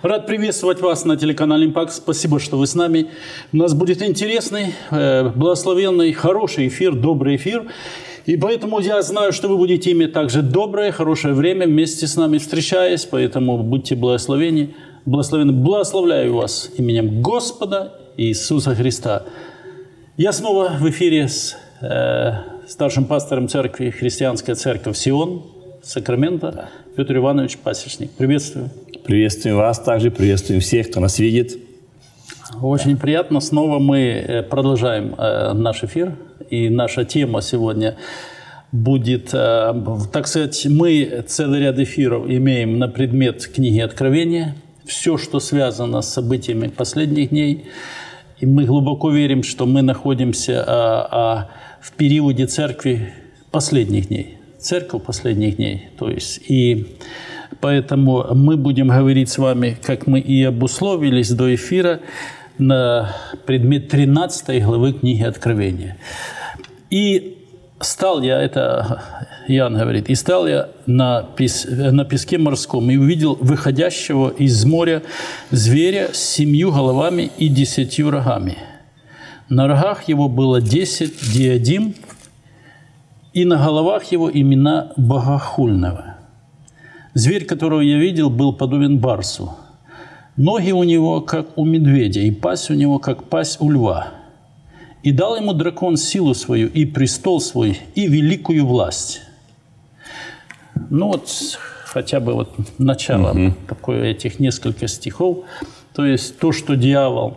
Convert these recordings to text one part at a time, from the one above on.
Рад приветствовать вас на телеканале «Импакт». Спасибо, что вы с нами. У нас будет интересный, благословенный, хороший эфир, добрый эфир. И поэтому я знаю, что вы будете иметь также доброе, хорошее время вместе с нами встречаясь. Поэтому будьте благословенны. Благословляю вас именем Господа Иисуса Христа. Я снова в эфире с старшим пастором церкви «Христианская церковь Сион», Сакраменто, Петр Иванович Пасечник. Приветствую. Приветствуем вас также, приветствуем всех, кто нас видит. Очень приятно. Снова мы продолжаем наш эфир. И наша тема сегодня будет, так сказать, мы целый ряд эфиров имеем на предмет книги Откровения. Все, что связано с событиями последних дней. И мы глубоко верим, что мы находимся в периоде церкви последних дней. Церковь последних дней. То есть, и поэтому мы будем говорить с вами, как мы и обусловились до эфира, на предмет 13 главы книги Откровения. И стал я, это Иоанн говорит, и стал я на песке морском и увидел выходящего из моря зверя с 7 головами и 10 рогами. На рогах его было 10 диадим, и на головах его имена богохульного. Зверь, которого я видел, был подобен барсу. Ноги у него, как у медведя, и пасть у него, как пасть у льва. И дал ему дракон силу свою, и престол свой, и великую власть. Ну вот, хотя бы вот начало такое, этих несколько стихов. То есть то, что дьявол...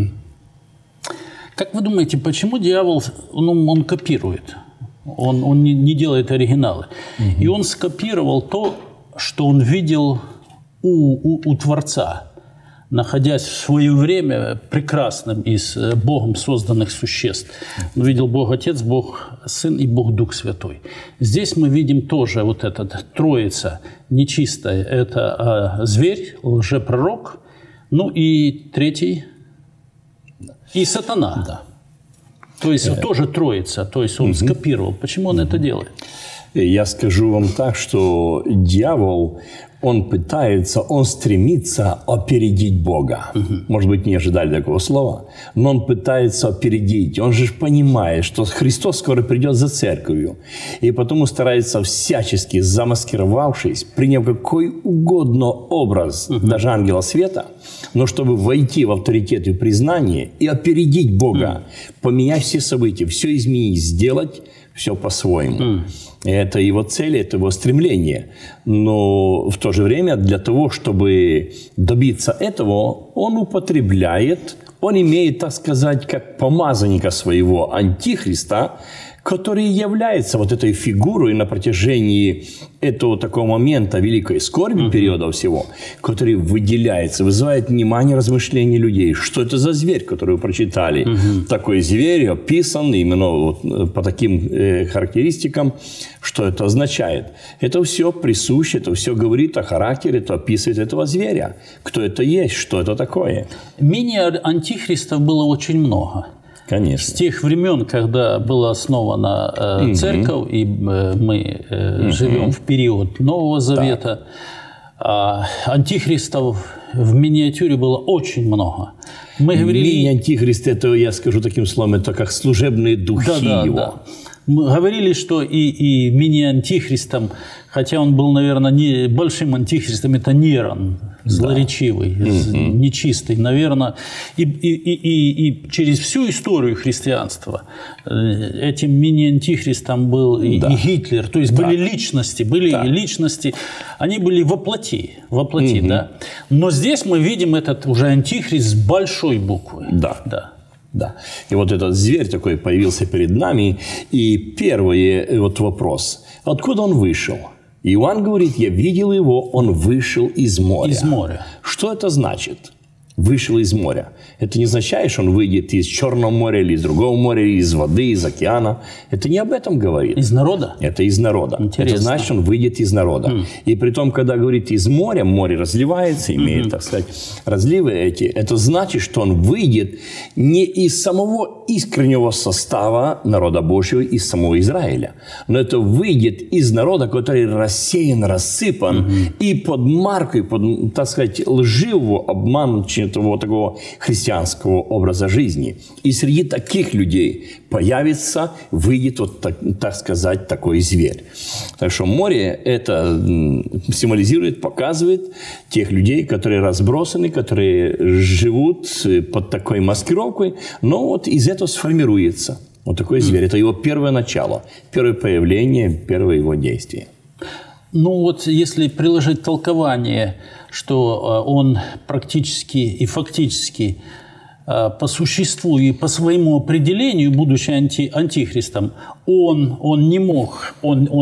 Как вы думаете, почему дьявол, он копирует? Он не делает оригиналы. И он скопировал то, что он видел у Творца, находясь в свое время прекрасным из Богом созданных существ. Он видел Бог Отец, Бог Сын и Бог Дух Святой. Здесь мы видим тоже вот этот троица нечистая. Это зверь, лжепророк, ну и третий, и сатана. Да. То есть тоже троица, то есть он скопировал. Почему он это делает? Я скажу вам так, что дьявол, он стремится опередить Бога. Может быть, не ожидали такого слова, но он пытается опередить. Он же понимает, что Христос скоро придет за церковью. И потому старается всячески, замаскировавшись, приняв какой угодно образ, даже ангела света, но чтобы войти в авторитет и признание и опередить Бога, поменять все события, все изменить, сделать все по-своему. Это его цель, это его стремление. Но в то же время для того, чтобы добиться этого, он употребляет, он имеет, так сказать, как помазанника своего антихриста, который является вот этой фигурой на протяжении этого такого момента великой скорби, периода всего, который выделяется, вызывает внимание, размышления людей. Что это за зверь, который вы прочитали? Такой зверь описан именно вот по таким характеристикам. Что это означает? Это все присуще, это все говорит о характере, это описывает этого зверя. Кто это есть, что это такое? Мини-антихристов было очень много. Конечно. С тех времен, когда была основана церковь, и мы живем в период Нового Завета, антихристов в миниатюре было очень много. Мы говорили... Мини-антихрист, это, я скажу таким словом, это как служебные духи его. Да. Мы говорили, что и мини-антихристом, хотя он был, наверное, не большим антихристом, это Нерон, злоречивый, нечистый, наверное. И через всю историю христианства этим мини-антихристом был и Гитлер. То есть были личности, они были во плоти, да. Но здесь мы видим этот уже антихрист с большой буквы. Да. И вот этот зверь такой появился перед нами. И первый вот вопрос. Откуда он вышел? Иоанн говорит, я видел его, он вышел из моря. Из моря. Что это значит? Вышел из моря. Это не означает, что он выйдет из Черного моря или из другого моря, или из воды, из океана. Это не об этом говорит. Из народа? Это из народа. Интересно. Это значит, он выйдет из народа. И при том, когда говорит из моря, море разливается, имеет, так сказать, разливы эти. Это значит, что он выйдет не из самого искреннего состава народа Божьего, из самого Израиля. Но это выйдет из народа, который рассеян, рассыпан и под маркой, под, так сказать, лживого, обманчивого такого христианского образа жизни. И среди таких людей появится, выйдет, вот так сказать, такой зверь. Так что море это символизирует, показывает тех людей, которые разбросаны, которые живут под такой маскировкой, но вот из этого сформируется вот такой зверь. Это его первое начало, первое появление, первое его действие. Ну вот если приложить толкование, что он практически и фактически по существу и по своему определению, будучи антихристом, он не мог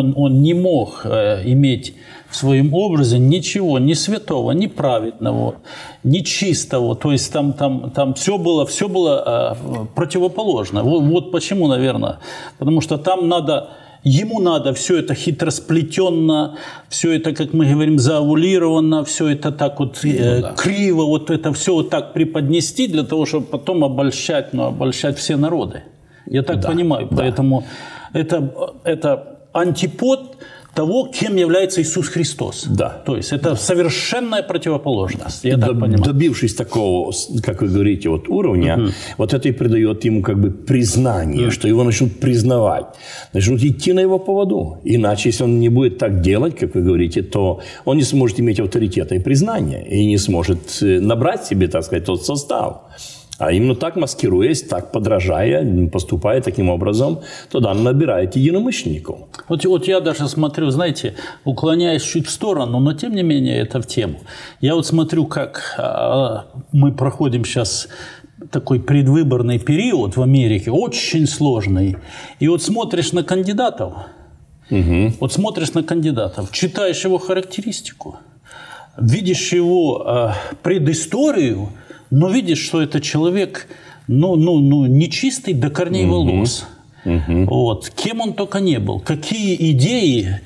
иметь в своем образе ничего ни святого, ни праведного, ни чистого. То есть там все было противоположно. Вот почему, наверное. Потому что там ему надо все это хитросплетенно, все это, как мы говорим, заавулировано, все это так вот криво, вот это все вот так преподнести для того, чтобы потом обольщать все народы. Я так понимаю. Поэтому это антипод того, кем является Иисус Христос. Да. То есть это совершенная противоположность. Я так понимаю. Добившись такого, как вы говорите, вот уровня, вот это и придает ему как бы признание, что его начнут признавать, начнут идти на его поводу. Иначе, если он не будет так делать, как вы говорите, то он не сможет иметь авторитета и признания, и не сможет набрать себе, так сказать, тот состав. А именно так, маскируясь, так подражая, поступая таким образом, тогда он набирает единомышленников. Вот я даже смотрю, знаете, уклоняясь чуть в сторону, но тем не менее это в тему. Я вот смотрю, как мы проходим сейчас такой предвыборный период в Америке, очень сложный. И вот смотришь на кандидатов, читаешь его характеристику, видишь его предысторию, но видишь, что это человек, нечистый до корней волос. Вот. Кем он только не был. Какие идеи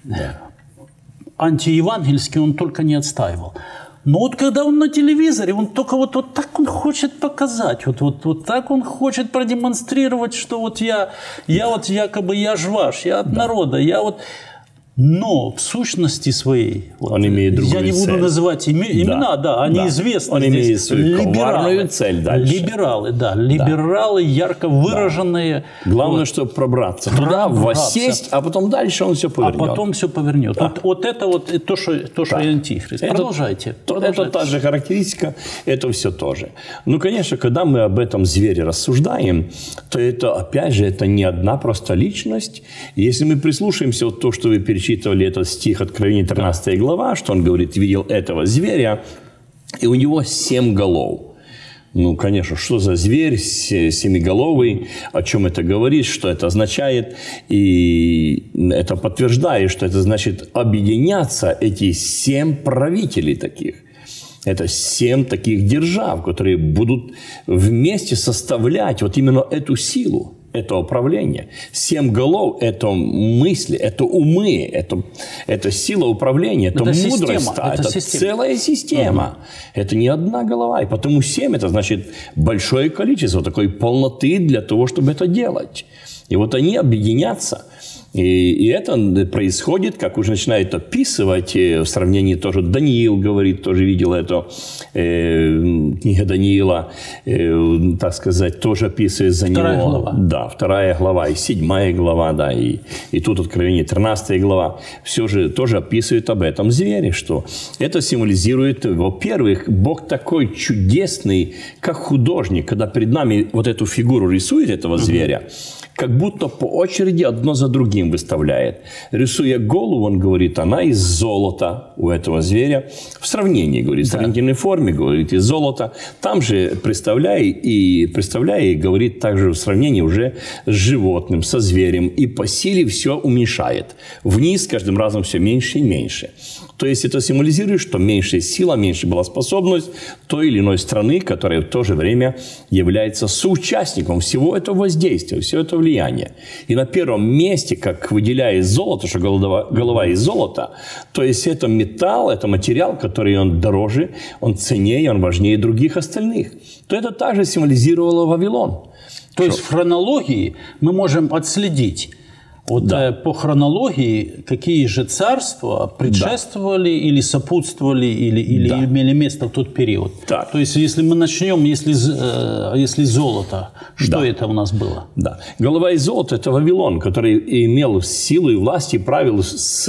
антиевангельские он только не отстаивал. Но вот когда он на телевизоре, он только вот так он хочет показать, вот так он хочет продемонстрировать, что вот я якобы я ж ваш, я от народа, я вот... Но в сущности своей, он имеет другую цель. Я не буду называть имена, они известны. Он имеет свою коварную цель дальше. Либералы ярко выраженные. Главное, чтобы пробраться туда, воссесть, а потом дальше он все повернет. Вот это вот то, что и антихрист. Продолжайте. Это та же характеристика, это все тоже. Ну, конечно, когда мы об этом звере рассуждаем, то это, опять же, это не одна просто личность. Если мы прислушаемся вот то, что вы перечитали, этот стих Откровения 13 глава, что он говорит, видел этого зверя, и у него 7 голов. Ну, конечно, что за зверь семиголовый, о чем это говорит, что это означает, и это подтверждает, что это значит объединяться эти 7 правителей таких. Это 7 таких держав, которые будут вместе составлять вот именно эту силу. Это управление. 7 голов – это мысли, это умы, это сила управления, это мудрость. Это целая система. Это не одна голова. И потому 7 – это значит большое количество такой полноты для того, чтобы это делать. И вот они объединятся. И это происходит, как уже начинает описывать, в сравнении тоже Даниил говорит, тоже видел это, книга Даниила, так сказать, тоже описывает за него. 2 глава. Да, 2 глава и 7 глава, да, и тут Откровение 13 глава. Все же тоже описывает об этом звере, что это символизирует, во-первых, Бог такой чудесный, как художник, когда перед нами вот эту фигуру рисует этого зверя, как будто по очереди одно за другим сравнением выставляет. Рисуя голову, он говорит, она из золота у этого зверя. В сравнении, говорит, в сравнительной форме, говорит, из золота. Там же представляя и говорит также в сравнении уже с животным, со зверем. И по силе все уменьшает. Вниз каждым разом все меньше и меньше. То есть это символизирует, что меньшая сила, меньше была способность той или иной страны, которая в то же время является соучастником всего этого воздействия, всего этого влияния. И на первом месте, как выделяет золото, что голова из золота, то есть это металл, это материал, который он дороже, он ценнее, он важнее других остальных. То это также символизировало Вавилон. То есть в хронологии мы можем отследить, вот по хронологии, какие же царства предшествовали или сопутствовали, или имели место в тот период. Так. То есть, если мы начнем, если золото, что это у нас было? Да. Голова из золота – это Вавилон, который имел силу и власть и правил с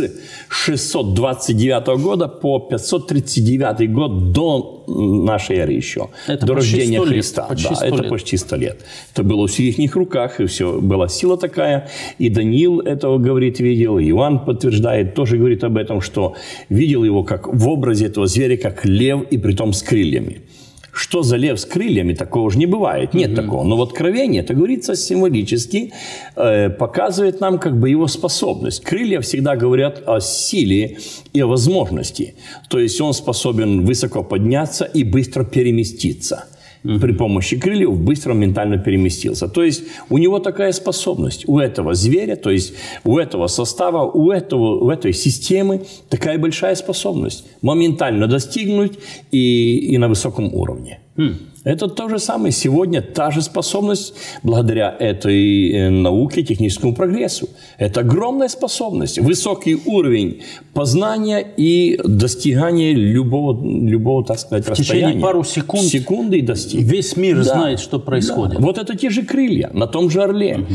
629 года по 539 год до нашей эры еще. Это до рождения Христа. Это почти 100 лет. Это было в их руках, и все, была сила такая. И Даниил этого, говорит, видел. Иоанн подтверждает, тоже говорит об этом, что видел его как в образе этого зверя, как лев, и притом с крыльями. Что за лев с крыльями? Такого же не бывает. Нет такого. Но в Откровении, это говорится символически, показывает нам как бы его способность. Крылья всегда говорят о силе и о возможности. То есть он способен высоко подняться и быстро переместиться. При помощи крыльев быстро ментально переместился. То есть у него такая способность. У этого зверя, то есть у этого состава, у этой системы такая большая способность. Моментально достигнуть и на высоком уровне. Это то же самое. Сегодня та же способность благодаря этой науке, техническому прогрессу. Это огромная способность. Высокий уровень познания и достигания любого, так сказать, расстояния. В течение пару секунды и достиг. Весь мир знает, что происходит. Вот это те же крылья на том же орле,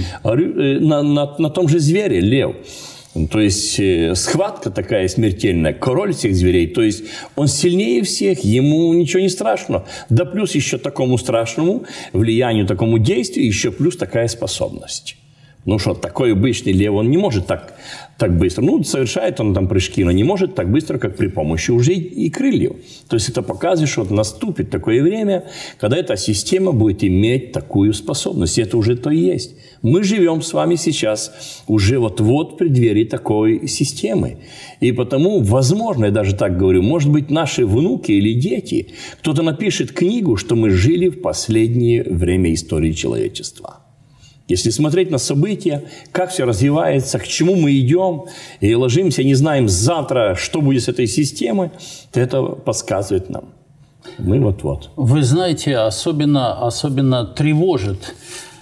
на том же звере, лев. То есть схватка такая смертельная, король всех зверей, то есть он сильнее всех, ему ничего не страшно. Да плюс еще такому страшному влиянию, такому действию, еще плюс такая способность. Ну что, такой обычный лев, он не может так быстро. Ну, совершает он там прыжки, но не может так быстро, как при помощи уже и крыльев. То есть это показывает, что наступит такое время, когда эта система будет иметь такую способность. И это уже то и есть. Мы живем с вами сейчас уже вот-вот в преддверии такой системы. И потому, возможно, я даже так говорю, может быть, наши внуки или дети, кто-то напишет книгу, что мы жили в последнее время истории человечества. Если смотреть на события, как все развивается, к чему мы идем, и ложимся, не знаем завтра, что будет с этой системой, то это подсказывает нам. Мы вот-вот. Вы знаете, особенно тревожит.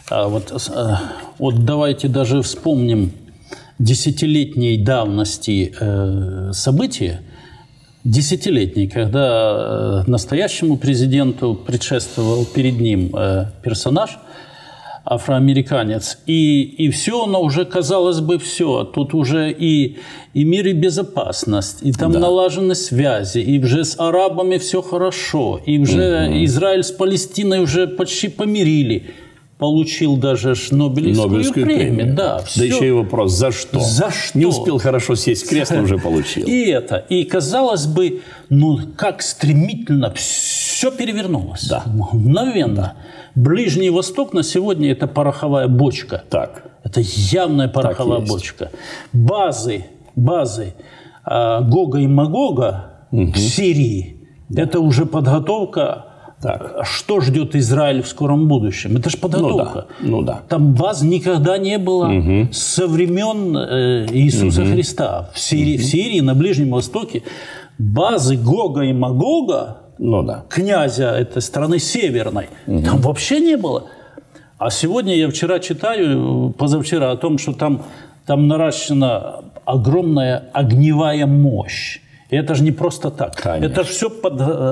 Вот давайте даже вспомним десятилетней давности события. Десятилетний, когда настоящему президенту предшествовал перед ним персонаж, афроамериканец. И все, оно уже, казалось бы, все. Тут уже и мир, и безопасность, и там налажены связи, и уже с арабами все хорошо, и уже Израиль с Палестиной уже почти помирили. Получил даже Нобелевскую премию. Да, еще и вопрос, за что? За что? Не успел хорошо сесть в кресло, уже получил. И казалось бы, как стремительно все перевернулось. Да. Мгновенно. Да. Ближний Восток на сегодня – это пороховая бочка. Так. Это явная пороховая бочка. Базы Гога и Магога в Сирии – это уже подготовка. Так. Что ждет Израиль в скором будущем? Это же подготовка. Там баз никогда не было со времен Иисуса Христа. В Сирии, на Ближнем Востоке, базы Гога и Магога, князя этой страны северной, там вообще не было. А сегодня я позавчера о том, что там наращена огромная огневая мощь. И это же не просто так. Конечно. Это все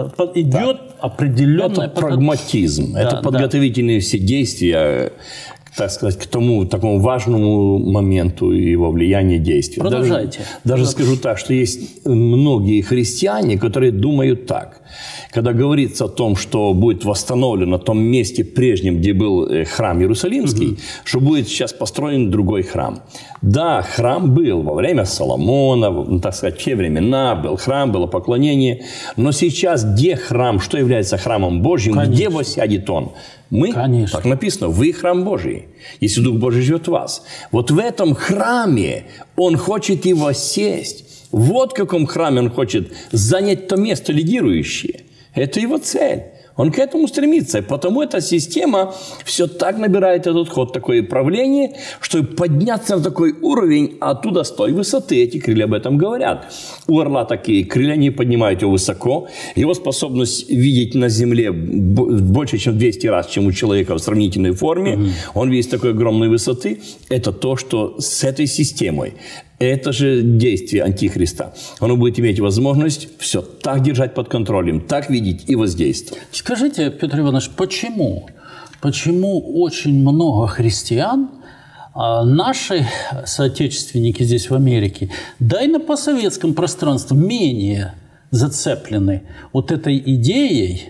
идет определенная... Это прагматизм. Это подготовительные все действия так сказать, к тому такому важному моменту его влияния, действия. Продолжайте. Даже скажу так, что есть многие христиане, которые думают так. Когда говорится о том, что будет восстановлен на том месте прежнем, где был храм Иерусалимский, что будет сейчас построен другой храм. Да, храм был во время Соломона, так сказать, в те времена был храм, было поклонение. Но сейчас где храм, что является храмом Божьим, где воссядет он? Мы, так написано, вы храм Божий, если Дух Божий живет в вас. Вот в этом храме он хочет и воссесть. Вот в каком храме он хочет занять то место лидирующее. Это его цель. Он к этому стремится. И потому эта система все так набирает этот ход, такое правление, что подняться на такой уровень, а оттуда с той высоты, эти крылья об этом говорят. У орла такие крылья, они поднимают его высоко. Его способность видеть на земле больше, чем 200 раз, чем у человека в сравнительной форме. Он видит с такой огромной высоты. Это то, что с этой системой. Это же действие Антихриста. Оно будет иметь возможность все так держать под контролем, так видеть и воздействовать. Скажите, Петр Иванович, почему очень много христиан, наши соотечественники здесь в Америке, да и на постсоветском пространстве менее зацеплены вот этой идеей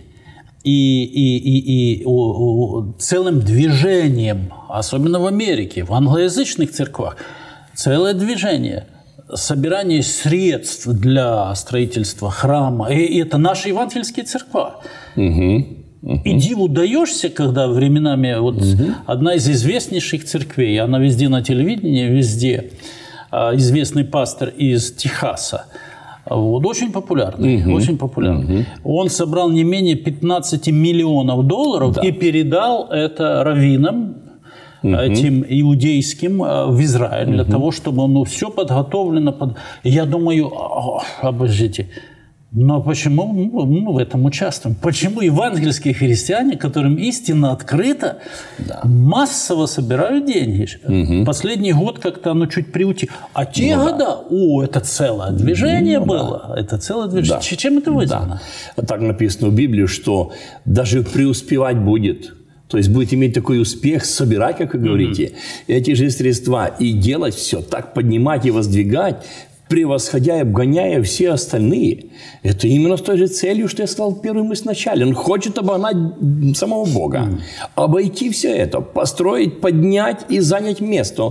и целым движением, особенно в Америке, в англоязычных церквах, целое движение, собирание средств для строительства храма. И это наши евангельские церква. И диву даешься, когда временами вот одна из известнейших церквей, она везде на телевидении, везде, известный пастор из Техаса, вот, очень популярный, очень популярный. Он собрал не менее 15 миллионов долларов и передал это раввинам, этим иудейским в Израиль, для того, чтобы все подготовлено. Я думаю, обождите, но почему мы в этом участвуем? Почему евангельские христиане, которым истина открыта, массово собирают деньги? Последний год как-то оно чуть приутихло. А те года, это целое движение было. Это целое движение. Чем это вызвано? Так написано в Библии, что даже преуспевать будет. То есть будет иметь такой успех, собирать, как вы говорите, эти же средства и делать все, так поднимать и воздвигать, превосходя и обгоняя все остальные. Это именно с той же целью, что я сказал первым и сначала. Он хочет обогнать самого Бога, обойти все это, построить, поднять и занять место.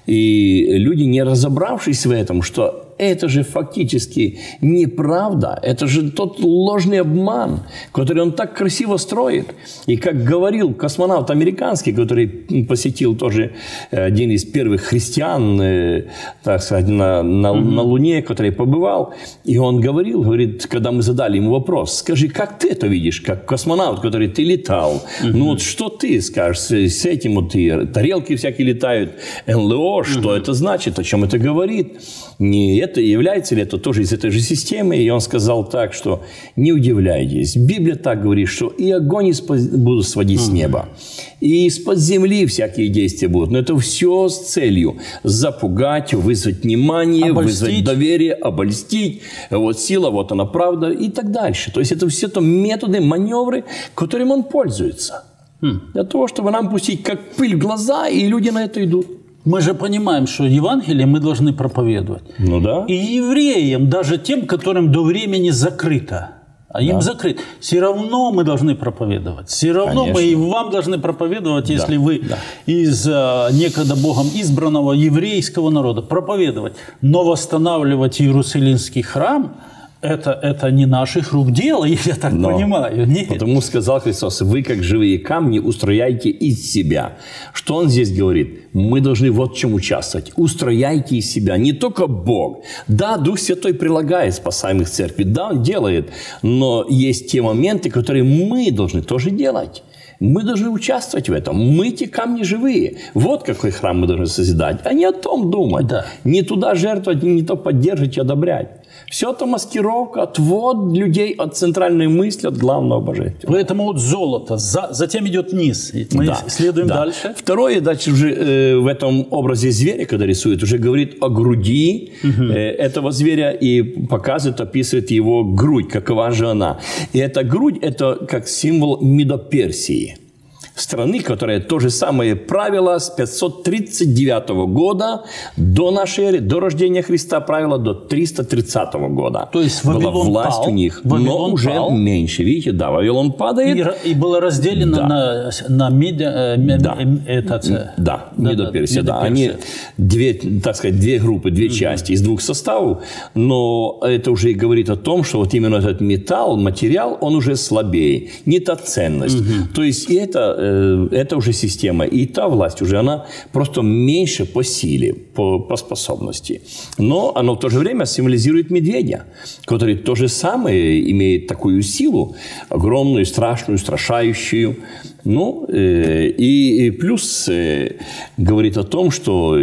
И люди, не разобравшись в этом, что это же фактически неправда, это же тот ложный обман, который он так красиво строит. И как говорил космонавт американский, который посетил тоже один из первых христиан, так сказать, на Луне, который побывал, и он говорит, когда мы задали ему вопрос, скажи, как ты это видишь, как космонавт, который ты летал, ну вот что ты скажешь с этим, вот и тарелки всякие летают, НЛО, что это значит, о чем это говорит? Не это является ли это тоже из этой же системы? И он сказал так, что не удивляйтесь. Библия так говорит, что и огонь будут сводить с неба, и из-под земли всякие действия будут. Но это все с целью запугать, вызвать внимание, вызвать доверие, обольстить. Вот сила, вот она правда и так дальше. То есть это все то методы, маневры, которым он пользуется. Для того, чтобы нам пустить как пыль в глаза, и люди на это идут. Мы же понимаем, что Евангелие мы должны проповедовать. Ну да. И евреям, даже тем, которым до времени закрыто, а им закрыто, все равно мы должны проповедовать. Все равно мы и вам должны проповедовать, если вы из некогда Богом избранного еврейского народа, проповедовать. Но восстанавливать Иерусалимский храм – это не наших рук дело, я так понимаю. Нет. Потому сказал Христос, вы, как живые камни, устрояйте из себя. Что он здесь говорит? Мы должны вот в чем участвовать. Устрояйте из себя. Не только Бог. Да, Дух Святой прилагает спасаемых церкви. Да, Он делает. Но есть те моменты, которые мы должны тоже делать. Мы должны участвовать в этом. Мы те камни живые. Вот какой храм мы должны созидать. А не о том думать. Не туда жертвовать, не то поддерживать и одобрять. Все это маскировка, отвод людей от центральной мысли, от главного божества. Поэтому вот золото, затем идет вниз. Мы следуем дальше. Второе, дальше уже в этом образе зверя, когда рисует, уже говорит о груди этого зверя и показывает, описывает его грудь, какова же она. И эта грудь, это как символ Медоперсии. страны, которая то же самое правила с 539 года до нашей эры, до рождения Христа, правила до 330 года. То есть была власть пал, у них, Вавилон но уже пал, меньше. Видите, да, Вавилон падает. И было разделено на Медо-Персия. Да. Они две группы, две части из двух составов, но это уже говорит о том, что вот именно этот материал, он уже слабее, не та ценность. То есть и это уже система, и та власть уже, она просто меньше по силе, по способности. Но она в то же время символизирует медведя, который то же самое имеет такую силу, огромную, страшную, устрашающую. Ну, и плюс говорит о том, что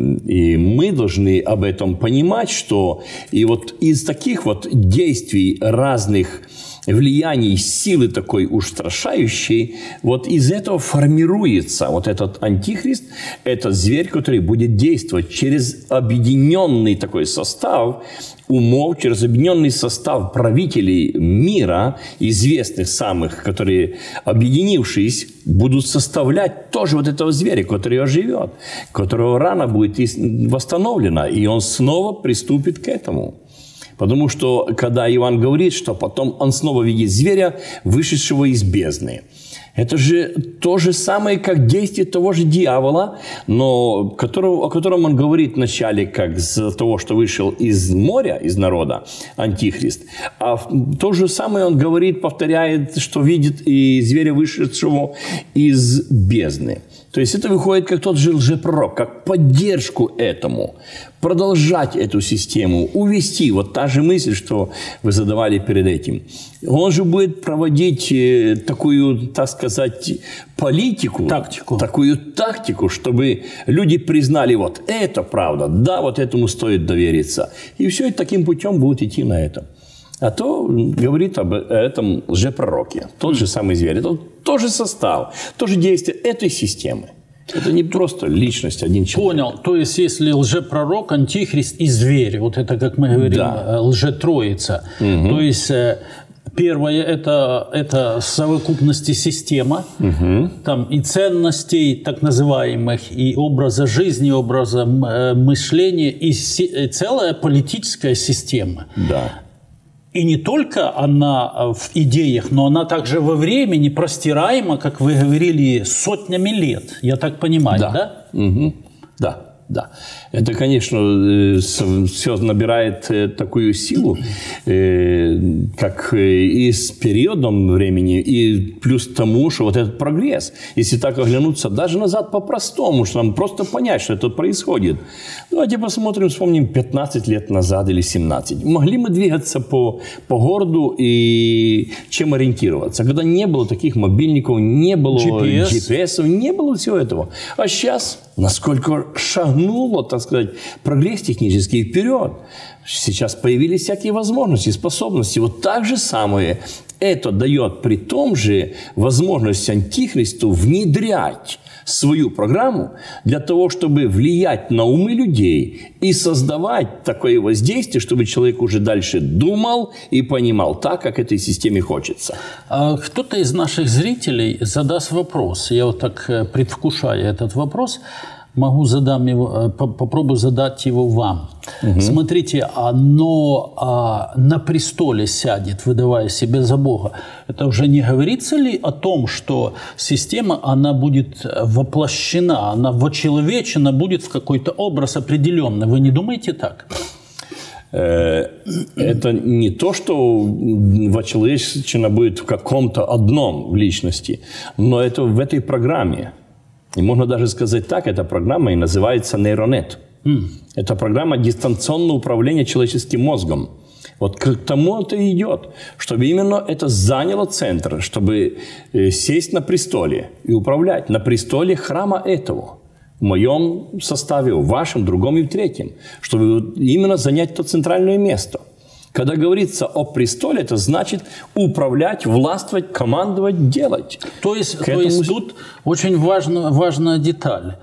и мы должны об этом понимать, что и вот из таких вот действий разных влияний силы такой устрашающей, вот из этого формируется вот этот антихрист, этот зверь, который будет действовать через объединенный такой состав умов, через объединенный состав правителей мира, известных самых, которые, объединившись, будут составлять тоже вот этого зверя, который оживет, которого рана будет восстановлена, и он снова приступит к этому. Потому что, когда Иоанн говорит, что потом он снова видит зверя, вышедшего из бездны. Это же то же самое, как действие того же дьявола, но о котором он говорит вначале, как из того, что вышел из моря, из народа, антихрист. А то же самое он говорит, повторяет, что видит и зверя, вышедшего из бездны. То есть это выходит как тот же лжепророк, как поддержку этому, продолжать эту систему, увести. Вот та же мысль, что вы задавали перед этим. Он же будет проводить такую, так сказать, политику, такую тактику, чтобы люди признали, вот это правда, да, вот этому стоит довериться. И все таким путем будут идти на это. А то говорит об этом лжепророке. Тот же самый зверь. Это тот же состав, то же действие этой системы. Это не просто личность, один человек. Понял. То есть, если лжепророк, антихрист и зверь, вот это, как мы говорим, лжетроица. То есть, первое – это совокупности система, там и ценностей так называемых, и образа жизни, образа мышления, и целая политическая система. Да. И не только она в идеях, но она также во времени простираема, как вы говорили, сотнями лет. Я так понимаю, да? Да, да. Это, конечно, все набирает такую силу, как и с периодом времени, и плюс тому, что вот этот прогресс, если так оглянуться даже назад по-простому, что нам просто понять, что это происходит. Давайте посмотрим, вспомним 15 лет назад или 17. Могли мы двигаться по городу и чем ориентироваться? Когда не было таких мобильников, не было GPS, не было всего этого. А сейчас, насколько шагнуло, так сказать, прогресс технический вперед. Сейчас появились всякие возможности, способности. Вот так же самое это дает при том же возможность антихристу внедрять свою программу для того, чтобы влиять на умы людей и создавать такое воздействие, чтобы человек уже дальше думал и понимал так, как этой системе хочется. Кто-то из наших зрителей задаст вопрос. Я вот так предвкушаю этот вопрос. Попробую задать его вам. Смотрите, оно на престоле сядет, выдавая себя за Бога. Это уже не говорится ли о том, что система, она будет воплощена, она вочеловечена, будет в какой-то образ определенный? Вы не думаете так? Это не то, что вочеловечена будет в каком-то одном личности, но это в этой программе. И можно даже сказать так, эта программа и называется нейронет. Это программа дистанционного управления человеческим мозгом. Вот к тому это и идет, чтобы именно это заняло центр, чтобы сесть на престоле и управлять на престоле храма этого. В моем составе, в вашем, другом и в третьем. Чтобы именно занять то центральное место. Когда говорится о престоле, это значит управлять, властвовать, командовать, делать. То есть тут очень важная деталь.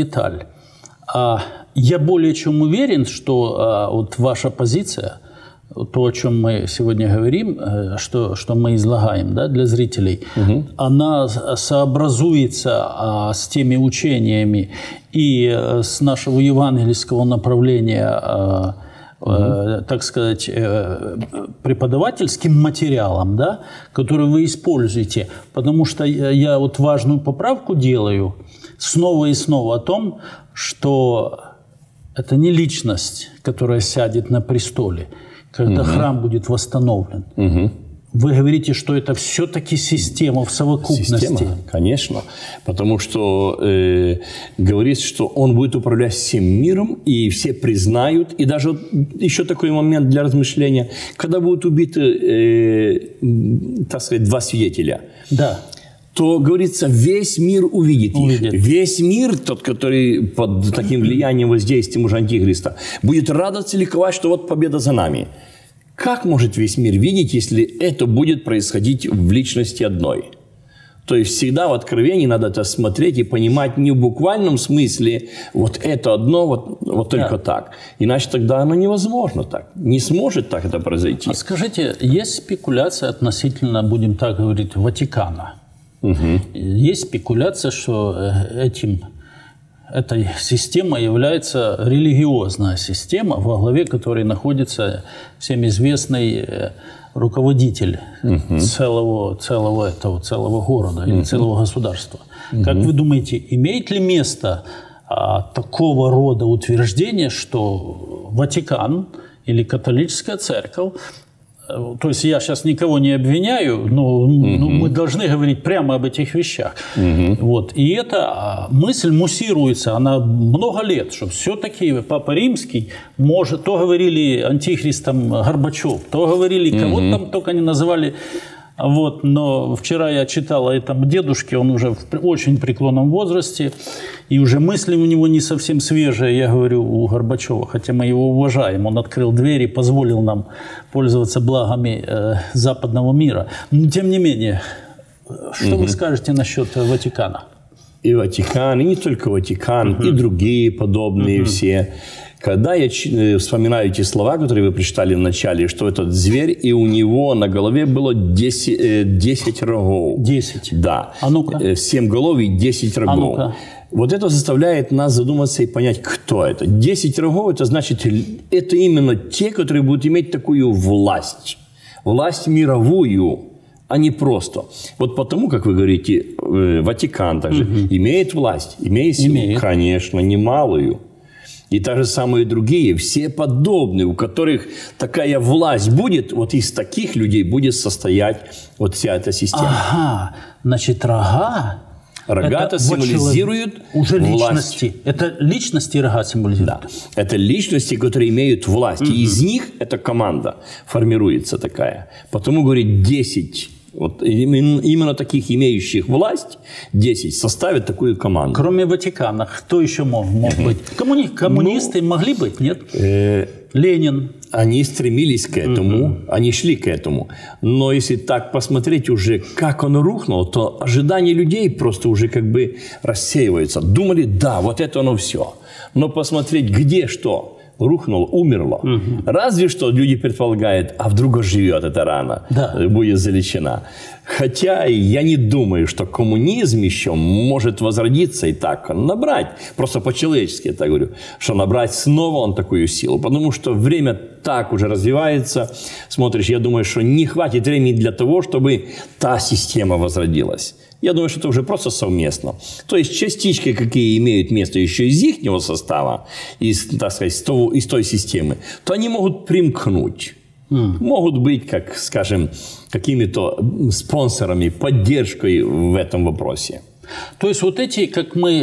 Я более чем уверен, что вот ваша позиция то, о чем мы сегодня говорим, что мы излагаем, да, для зрителей, она сообразуется с теми учениями и с нашего евангельского направления, так сказать, преподавательским материалом, да, который вы используете. Потому что я вот важную поправку делаю снова и снова о том, что это не личность, которая сядет на престоле, когда храм будет восстановлен. Вы говорите, что это все-таки система в совокупности. Система, конечно. Потому что говорится, что он будет управлять всем миром, и все признают. И даже еще такой момент для размышления. Когда будут убиты, так сказать, 2 свидетеля, да, то, говорится, весь мир увидит их. Весь мир, тот, который под таким влиянием, воздействием уже Антихриста, будет радоваться, ликовать, что вот победа за нами. Как может весь мир видеть, если это будет происходить в личности одной? То есть всегда в Откровении надо это смотреть и понимать не в буквальном смысле вот это одно, вот только так. Иначе тогда оно невозможно так. Не сможет так это произойти. А скажите, есть спекуляция относительно, будем так говорить, Ватикана? Есть спекуляция, что этой системой является религиозная система, во главе которой находится всем известный руководитель целого города или целого государства. Как вы думаете, имеет ли место такого рода утверждение, что Ватикан или католическая церковь, то есть я сейчас никого не обвиняю, но мы должны говорить прямо об этих вещах. Вот. И эта мысль муссируется, она много лет, что все-таки Папа Римский может, то говорили антихристом Горбачев, то говорили, кого там только не называли. Вот. Но вчера я читал о этом дедушке, он уже в очень преклонном возрасте, и уже мысли у него не совсем свежие, я говорю, у Горбачева, хотя мы его уважаем. Он открыл двери, позволил нам пользоваться благами западного мира. Но тем не менее, что вы скажете насчет Ватикана? И Ватикан, и не только Ватикан, и другие подобные все. Когда я вспоминаю эти слова, которые вы прочитали в начале, что этот зверь, и у него на голове было 10 рогов. 10? Да. А ну-ка. 7 голов и 10 рогов. А ну-ка. Вот это заставляет нас задуматься и понять, кто это. 10 рогов – это значит, это именно те, которые будут иметь такую власть. Власть мировую, а не просто. Вот потому, как вы говорите, Ватикан также имеет власть, имеет силу, конечно, немалую. И так же самые другие, все подобные, у которых такая власть будет, вот из таких людей будет состоять вот вся эта система. Ага, значит, рога это символизируют уже власть. Личности. Это личности рога символизируют? Да. Это личности, которые имеют власть. И из них эта команда формируется такая. Потому, говорит, 10... Вот именно таких, имеющих власть, 10 составят такую команду. Кроме Ватикана, кто еще мог быть? Коммунисты могли быть, нет? Ленин. Они стремились к этому, они шли к этому. Но если так посмотреть уже, как он рухнул, то ожидания людей просто уже как бы рассеиваются. Думали, да, вот это оно все. Но посмотреть, где что рухнуло, умерло. Разве что люди предполагают, а вдруг оживет эта рана, будет залечена. Хотя я не думаю, что коммунизм еще может возродиться и так набрать. Просто по-человечески я так говорю, что набрать снова он такую силу. Потому что время так уже развивается. Смотришь, я думаю, что не хватит времени для того, чтобы та система возродилась. Я думаю, что это уже просто совместно. То есть частички, какие имеют место еще из ихнего состава, из, так сказать, из той системы, то они могут примкнуть. Могут быть, как, скажем, какими-то спонсорами, поддержкой в этом вопросе. То есть вот эти, как мы,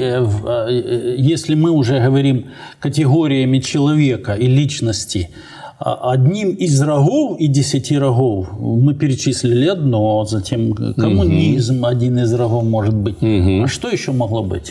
если мы уже говорим категориями человека и личности, одним из рогов и 10 рогов мы перечислили одно, затем коммунизм, один из рогов может быть. А что еще могло быть?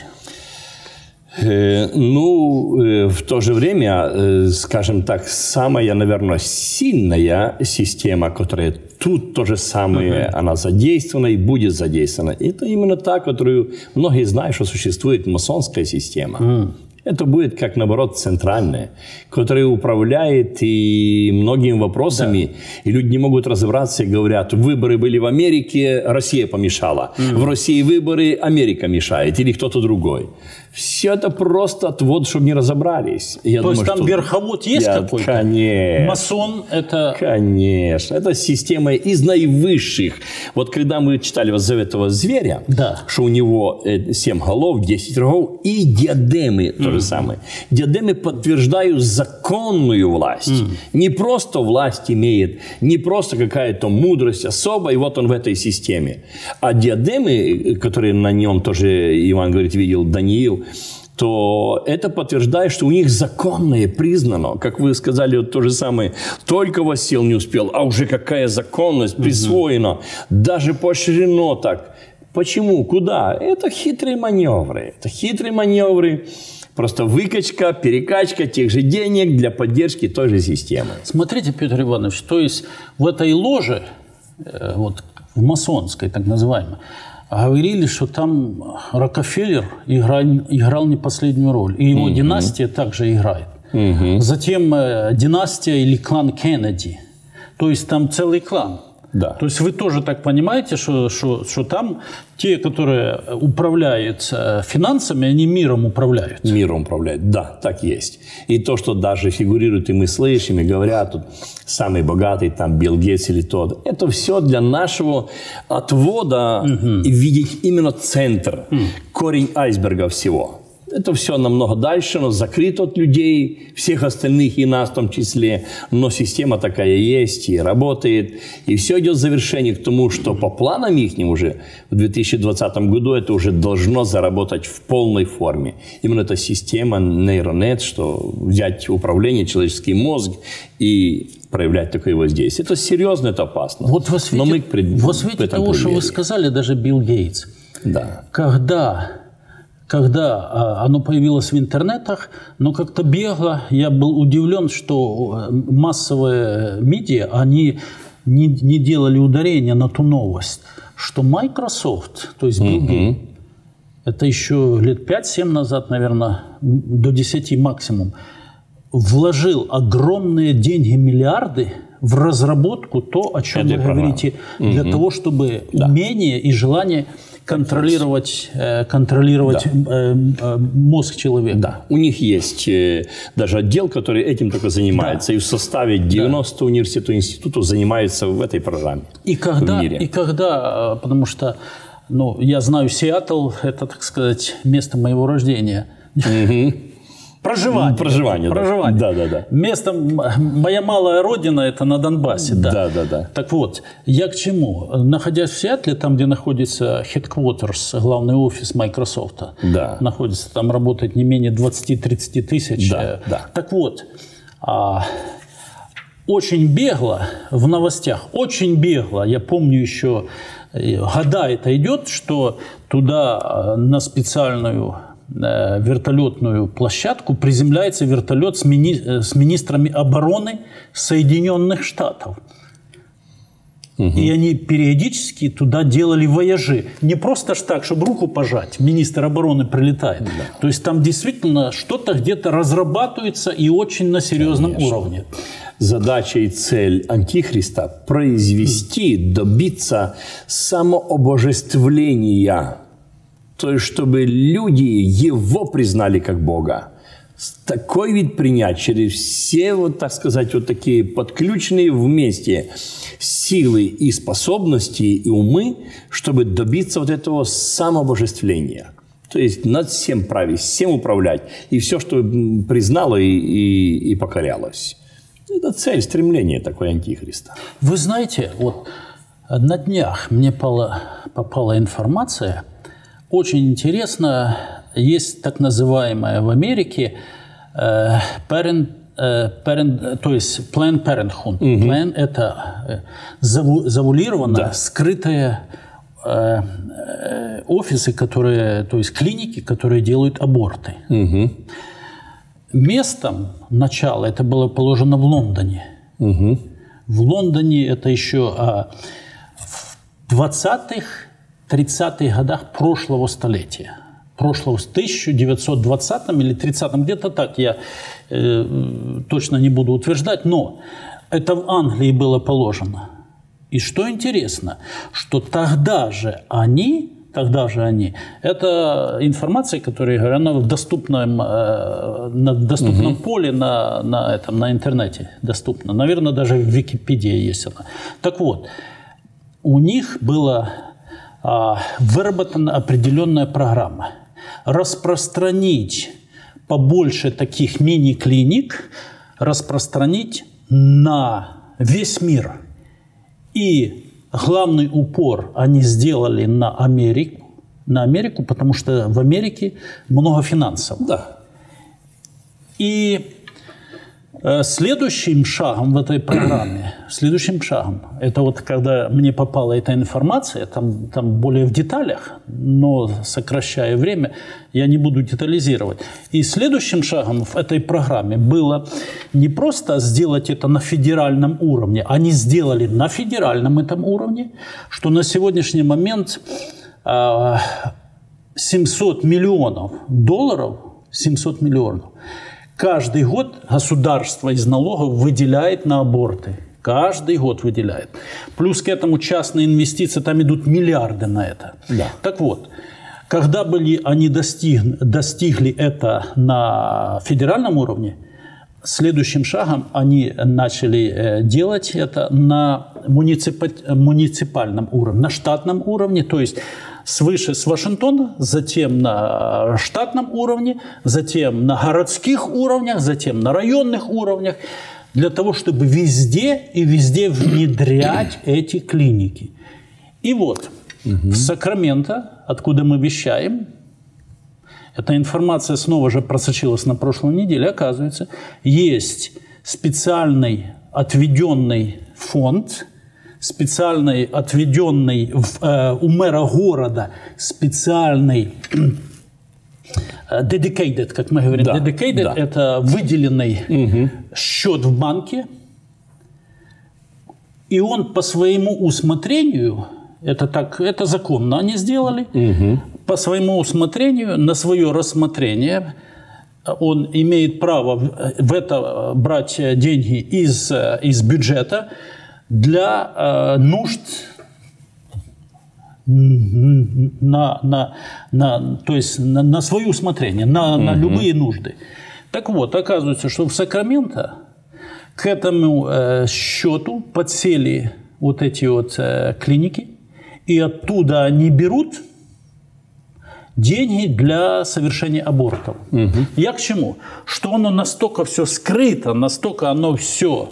В то же время, скажем так, самая, наверное, сильная система, которая тут то же самое, она задействована и будет задействована. Это именно та, которую многие знают, что существует масонская система. Это будет, как наоборот, центральное, которое управляет и многими вопросами, и люди не могут разобраться и говорят, выборы были в Америке, Россия помешала, в России выборы, Америка мешает, или кто-то другой. Все это просто отвод, чтобы не разобрались. То есть там верховод есть какой-то? Конечно. Масон это... Конечно. Это система из наивысших. Вот когда мы читали вот «Заветного зверя», что у него 7 голов, 10 рогов и диадемы то же самое. Диадемы подтверждают законную власть. Не просто власть имеет, не просто какая-то мудрость особая, и вот он в этой системе. А диадемы, которые на нем тоже, Иван говорит, видел Даниил, то это подтверждает, что у них законное признано. Как вы сказали, вот то же самое. Только воссел не успел, а уже какая законность присвоена. Даже поощрено так. Почему? Куда? Это хитрые маневры. Это хитрые маневры. Просто выкачка, перекачка тех же денег для поддержки той же системы. Смотрите, Петр Иванович, то есть в этой ложе, вот в масонской так называемой, говорили, что там Рокфеллер играл не последнюю роль. И его династия также играет. Затем династия или клан Кеннеди. То есть там целый клан. Да. То есть вы тоже так понимаете, что там те, которые управляют финансами, они миром управляют? Миром управляют, да, так есть. И то, что даже фигурирует, и мы слышим, и говорят, тут самый богатый, там, Билл Гейтс или тот, это все для нашего отвода и видеть именно центр, корень айсберга всего. Это все намного дальше, но закрыто от людей, всех остальных и нас в том числе. Но система такая есть и работает. И все идет к завершению к тому, что по планам их уже в 2020 году это уже должно заработать в полной форме. Именно эта система нейронет, что взять управление, человеческий мозг и проявлять такое воздействие. Это серьезно, это опасно. Вот во свете того, что вы сказали, даже Билл Гейтс. Да. Когда оно появилось в интернетах, но как-то бегло, я был удивлен, что массовые медиа, они не делали ударения на ту новость, что Microsoft, то есть Билл Гейтс, это еще лет 5-7 назад, наверное, до 10 максимум, вложил огромные деньги, миллиарды в разработку, то, о чем вы говорите, для того, чтобы умение и желание контролировать мозг человека. Да, у них есть даже отдел, который этим только занимается. И в составе 90 университетов и институтов занимается в этой программе. И когда, потому что я знаю Сиэтл, это, так сказать, место моего рождения. Проживание. Да. Моя малая родина – это на Донбассе. Да. Так вот, я к чему? Находясь в Сиэтле, там, где находится headquarters, главный офис Microsoft, находится, там работает не менее 20-30 тысяч. Так вот, очень бегло в новостях, я помню еще, года это идет, что туда на специальную вертолетную площадку приземляется вертолет с министрами обороны Соединенных Штатов. И они периодически туда делали вояжи. Не просто ж так, чтобы руку пожать, министр обороны прилетает. То есть там действительно что-то где-то разрабатывается и очень на серьезном уровне. Задача и цель Антихриста – произвести, добиться самообожествления. То есть, чтобы люди его признали как Бога. Такой вид принять через все, вот так сказать, вот такие подключенные вместе силы и способности, и умы, чтобы добиться вот этого самообожествления. То есть, над всем править, всем управлять, и все, что признало и покорялось. Это цель, стремление такой Антихриста. Вы знаете, вот на днях мне попала информация. Очень интересно, есть так называемая в Америке то есть Planned Parenthood. Plan – это завуалированно скрытые офисы, то есть клиники, которые делают аборты. Местом начала это было положено в Лондоне. В Лондоне это еще в 20-х, 30-х годах прошлого столетия. прошлого, в 1920 или 30-м, где-то так, я точно не буду утверждать, но это в Англии было положено. И что интересно, что тогда же они, это информация, которая, говорю, она в доступном поле на интернете доступна. Наверное, даже в Википедии есть она. Так вот, у них была выработана определенная программа. Распространить побольше таких мини-клиник, распространить на весь мир. И главный упор они сделали на Америку, потому что в Америке много финансов. Да. И следующим шагом в этой программе, это вот когда мне попала эта информация, там более в деталях, но сокращая время, я не буду детализировать. И следующим шагом в этой программе было не просто сделать это на федеральном уровне, они сделали на федеральном этом уровне, что на сегодняшний момент $700 миллионов, 700 миллионов, каждый год государство из налогов выделяет на аборты. Каждый год выделяет. Плюс к этому частные инвестиции, там идут миллиарды на это. Да. Так вот, когда они достигли это на федеральном уровне, следующим шагом они начали делать это на муниципальном уровне, на штатном уровне, то есть свыше с Вашингтона, затем на штатном уровне, затем на городских уровнях, затем на районных уровнях, для того, чтобы везде и везде внедрять эти клиники. И вот в Сакраменто, откуда мы вещаем, эта информация снова же просочилась на прошлой неделе, оказывается, есть специальный отведенный фонд, специальный отведенный у мэра города, специальный dedicated, как мы говорим, да, dedicated, да. Это выделенный счет в банке, и он по своему усмотрению, это законно они сделали, по своему усмотрению, на свое рассмотрение, он имеет право в это брать деньги из бюджета для нужд то есть на свое усмотрение, на любые нужды. Так вот, оказывается, что в Сакраменто к этому счету подсели вот эти вот клиники, и оттуда они берут деньги для совершения абортов. Я к чему? Что оно настолько все скрыто, настолько оно все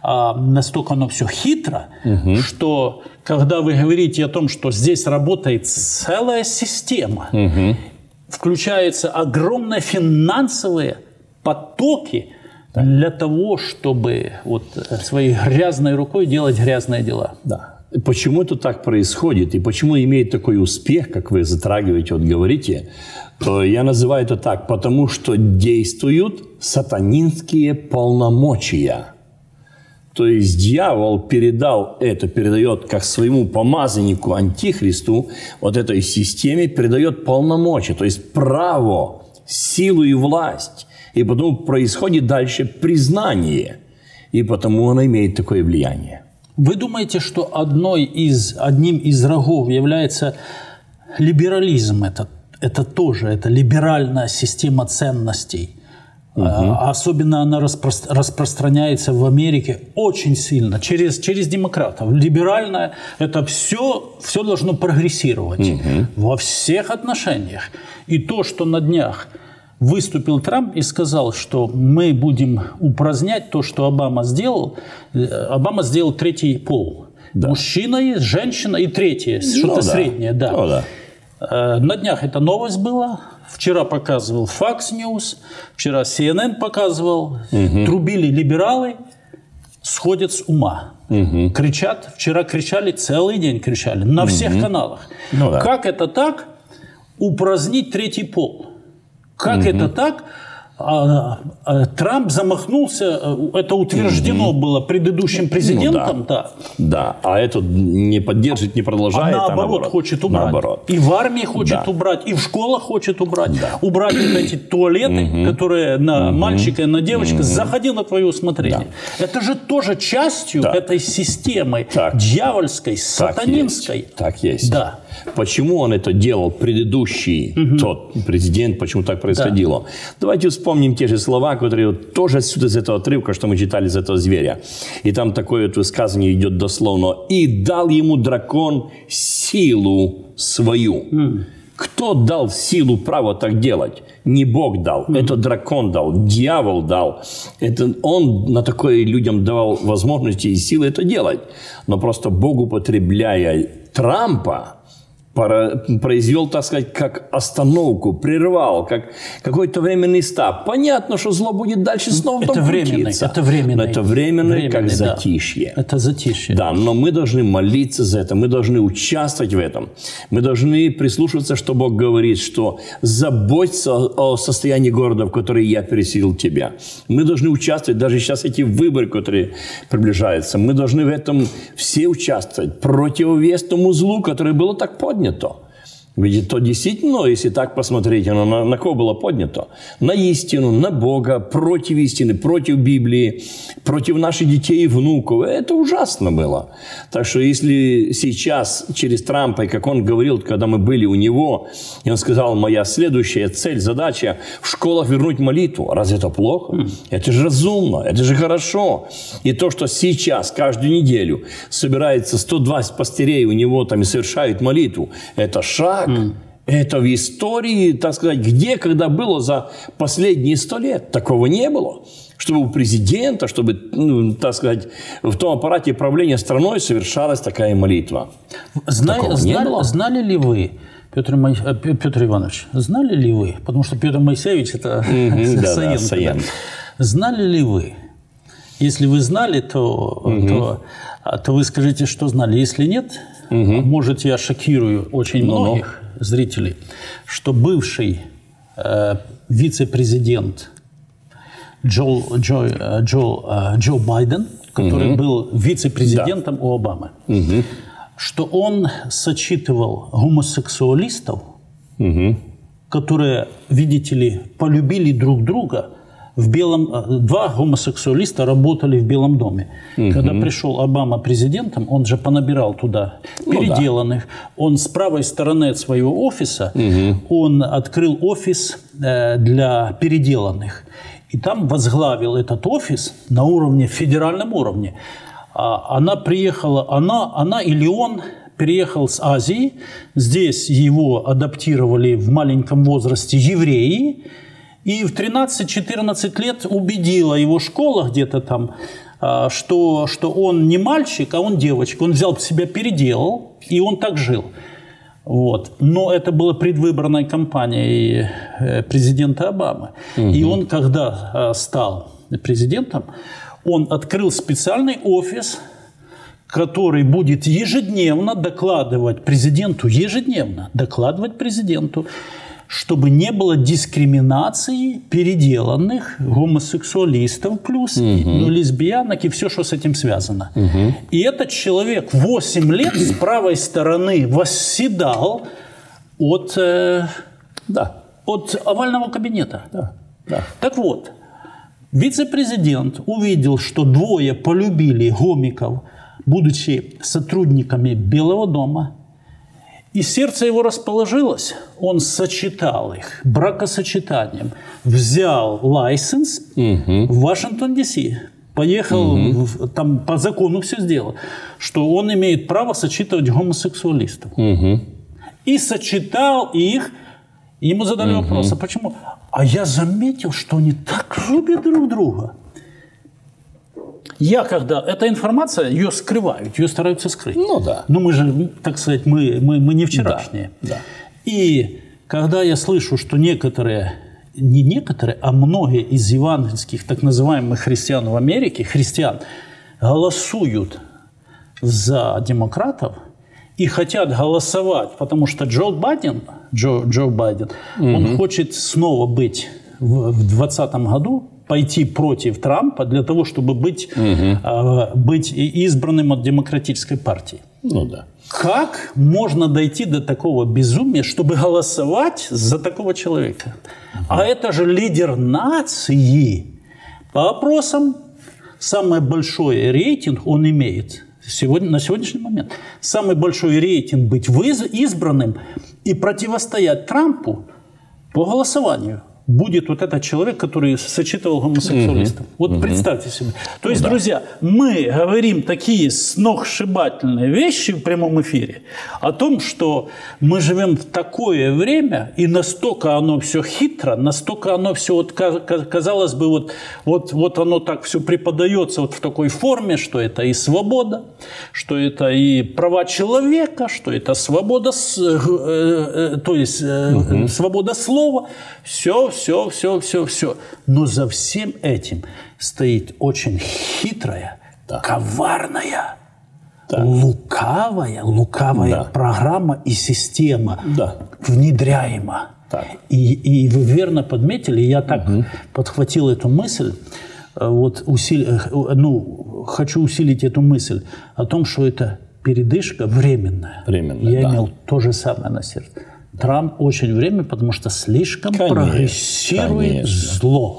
хитро, что когда вы говорите о том, что здесь работает целая система, включаются огромные финансовые потоки для того, чтобы вот своей грязной рукой делать грязные дела. Да. Почему это так происходит и почему имеет такой успех, как вы затрагиваете, вот говорите, то я называю это так, потому что действуют сатанинские полномочия. То есть дьявол передает как своему помазаннику Антихристу, вот этой системе передает полномочия, то есть право, силу и власть. И потом происходит дальше признание, и потому оно имеет такое влияние. Вы думаете, что одним из рогов является либерализм? Это тоже либеральная система ценностей. Особенно она распространяется в Америке очень сильно, через демократов. Либеральная – это все должно прогрессировать во всех отношениях. И то, что на днях выступил Трамп и сказал, что мы будем упразднять то, что Обама сделал. Обама сделал третий пол. Да. Мужчина есть, женщина и третье, что-то среднее. Да. На днях эта новость была. Вчера показывал Fox News, вчера CNN показывал. Трубили либералы, сходят с ума. Кричат. Вчера кричали, целый день кричали. На всех каналах. Как это так? Упразднить третий пол. Как это так? Трамп замахнулся, это утверждено было предыдущим президентом, да, а этот не поддержит, не продолжает, наоборот хочет убрать. Наоборот. И в армии хочет убрать, и в школах хочет убрать. Убрать вот эти туалеты, которые на мальчика и на девочку, заходи на твое усмотрение. Это же тоже частью этой системы дьявольской, сатанинской. Так есть. Да. Почему он это делал, предыдущий тот президент, почему так происходило? Давайте вспомним те же слова, которые тоже отсюда из этого отрывка, что мы читали из этого зверя. И там такое вот высказывание идет дословно. «И дал ему дракон силу свою». Кто дал силу, право так делать? Не Бог дал, это дракон дал, дьявол дал. Это он на такое людям давал возможности и силы это делать. Но просто Бог, употребляя Трампа, произвел, так сказать, как остановку, прервал, как какой-то временный стап. Понятно, что зло будет дальше снова крутиться. Это временный. Это временный, как затишье. Это затишье. Да, но мы должны молиться за это, мы должны участвовать в этом. Мы должны прислушиваться, что Бог говорит, что заботься о состоянии города, в который я переселил тебя. Мы должны участвовать, даже сейчас эти выборы, которые приближаются, мы должны в этом все участвовать. Противовес тому злу, которое было так поднято. Ведь то действительно, если так посмотреть, оно на кого было поднято? На истину, на Бога, против истины, против Библии, против наших детей и внуков. Это ужасно было. Так что если сейчас через Трампа, как он говорил, когда мы были у него, и он сказал, моя следующая цель, задача в школах вернуть молитву. Разве это плохо? Это же разумно, это же хорошо. И то, что сейчас, каждую неделю собирается 120 пастырей у него там и совершают молитву, это шаг. Это в истории, так сказать, где, когда было за последние 100 лет. Такого не было. Чтобы у президента, чтобы, так сказать, в том аппарате правления страной совершалась такая молитва. Знали ли вы, Петр Иванович, знали ли вы, потому что Петр Моисеевич это Саенко, знали ли вы? Если вы знали, то вы скажите, что знали. Если нет, может, я шокирую очень многих зрителей, что бывший вице-президент Джо Байден, который был вице-президентом у Обамы, что он сочетывал гомосексуалистов, которые, видите ли, полюбили друг друга. Два гомосексуалиста работали в Белом доме. Когда пришел Обама президентом, он же понабирал туда переделанных. Он с правой стороны от своего офиса, он открыл офис для переделанных. И там возглавил этот офис на уровне, федеральном уровне. Она приехала, она или он приехал с Азии. Здесь его адаптировали в маленьком возрасте евреи. И в 13-14 лет убедила его школа где-то там, что он не мальчик, а он девочка. Он взял себя, переделал, и он так жил. Вот. Но это было предвыборной кампанией президента Обамы. И он, когда стал президентом, он открыл специальный офис, который будет ежедневно докладывать президенту, чтобы не было дискриминации переделанных гомосексуалистов плюс, лесбиянок и все, что с этим связано. И этот человек 8 лет с правой стороны восседал от овального кабинета. Так вот, вице-президент увидел, что двое полюбили гомиков, будучи сотрудниками Белого дома. И сердце его расположилось, он сочетал их бракосочетанием, взял лайсенс в Вашингтон, Д.С., поехал, там по закону все сделал, что он имеет право сочетывать гомосексуалистов. И сочетал их, и ему задали вопрос, а почему? А я заметил, что они так любят друг друга. Эта информация, ее скрывают, ее стараются скрыть. Но мы же, так сказать, мы не вчерашние. И когда я слышу, что многие из евангельских так называемых христиан в Америке, голосуют за демократов и хотят голосовать, потому что Джо Байден, он хочет снова быть в 2020 году пойти против Трампа для того, чтобы быть избранным от демократической партии. Ну да. Как можно дойти до такого безумия, чтобы голосовать за такого человека? А это же лидер нации. По опросам, самый большой рейтинг он имеет на сегодняшний момент. Самый большой рейтинг быть избранным и противостоять Трампу по голосованию будет вот этот человек, который сочетывал гомосексуалистов. Вот представьте себе. То есть, друзья, мы говорим такие сногсшибательные вещи в прямом эфире о том, что мы живем в такое время, и настолько оно все хитро, настолько оно все, вот, казалось бы, вот оно так все преподается вот в такой форме, что это и свобода, что это и права человека, что это свобода, то есть свобода слова. Все. Но за всем этим стоит очень хитрая, коварная, лукавая программа и система внедряема. И вы верно подметили, я так подхватил эту мысль, хочу усилить эту мысль о том, что это передышка временная. Я имел то же самое на сердце. Трамп очень время, потому что слишком прогрессирует зло.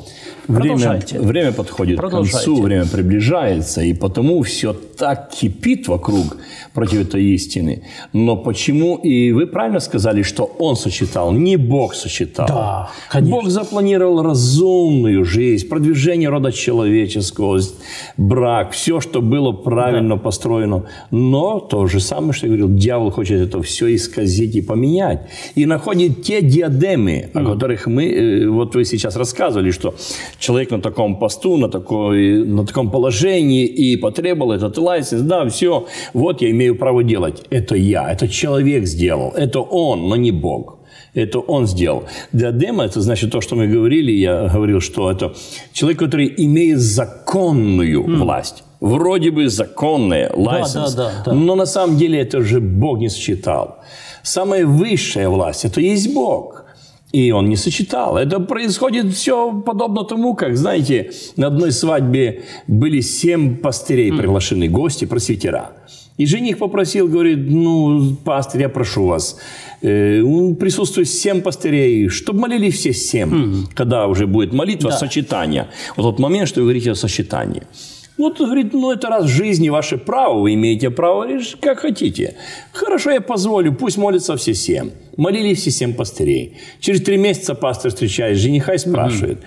Время подходит к концу, время приближается, и потому все так кипит вокруг против этой истины. Но почему, и вы правильно сказали, что он сочетал, не Бог сочетал. Да, конечно. Бог запланировал разумную жизнь, продвижение рода человеческого, брак, все, что было правильно построено. Но то же самое, что я говорил, дьявол хочет это все исказить и поменять. И находит те диадемы, о которых мы, вот вы сейчас рассказывали, что человек на таком посту, на таком положении и потребовал этот лайсенс, да, все, вот я имею право делать. Это я, это человек сделал, это он, но не Бог. Это он сделал. Диадема – это значит то, что мы говорили, я говорил, что это человек, который имеет законную власть. Вроде бы законная, лайсенс, но на самом деле это же Бог не сочетал. Самая высшая власть – это есть Бог. И он не сочетал. Это происходит все подобно тому, как, знаете, на одной свадьбе были 7 пастырей приглашены, гости, просвитера. И жених попросил, говорит, пастырь, я прошу вас, присутствует 7 пастырей, чтобы молили все 7, когда уже будет молитва сочетания. Вот тот момент, что вы говорите о сочетании. Вот, говорит, это раз в жизни ваше право, вы имеете право решить, как хотите. Хорошо, я позволю, пусть молятся все 7. Молились все 7 пастырей. Через 3 месяца пастор встречает жениха и спрашивает.